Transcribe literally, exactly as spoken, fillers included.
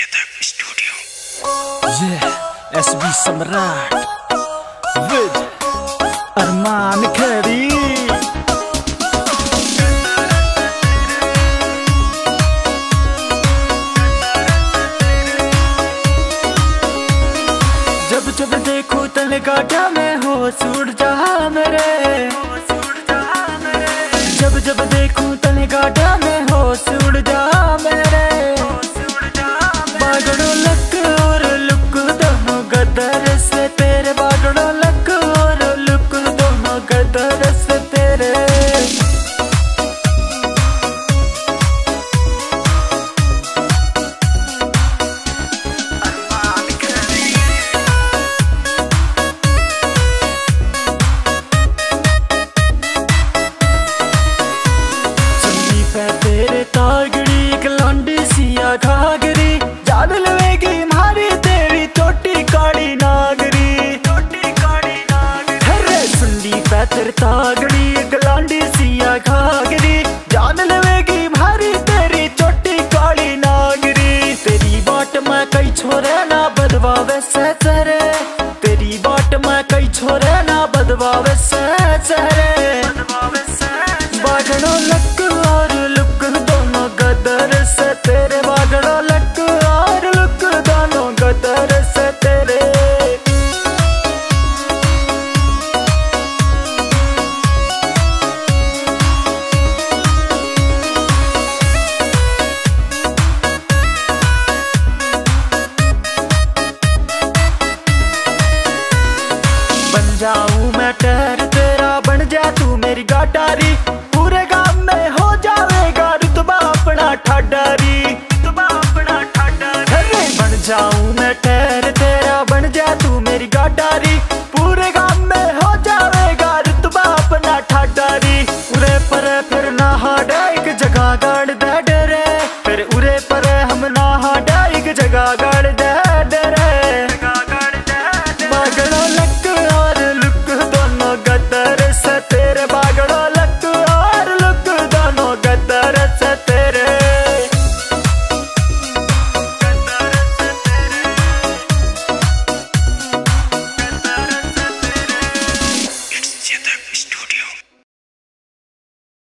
Yeah, S B Samrat with Arman Khari. जब जब देखो तन काटा में होश उड़ जा मेरे, जब जब देखो तन काटा में होश उड़ जा मेरे। बागड़ो लक और लुक दोनों गदर से तेरे, बागड़ो लक और लुक दोनों गदर से तेरे। तेरे तागड़ी एक लौंडी सिया घाघरी, जान लवेगी मारी तेरी टोटी काली नागरी, टोटी काली नागरी। अरे सुनली पे तेरे तागड़ी एक लौंडी सिया घाघरी, जान लवेगी मारी तेरी टोटी काली नागरी। तेरी बाट में कई छोरे ना बदवावे से चेहरे, तेरी बाट में कई छोरे ना बदवावे से चेहरे। बागड़ो लक और लुक दोनों गदर से तेरे, बागड़ो लक और लुक दोनों गदर से तेरे। बन जाऊं मैं टहर तेरा, बन जा तू मेरी गाटारी, पूरे गांव में हो जाएगा रुतबा अपना ठाडारी, रुतबा अपना ठाडारी। बन जाऊं मैं टहर तेरा, बन जा तू मेरी गाटारी,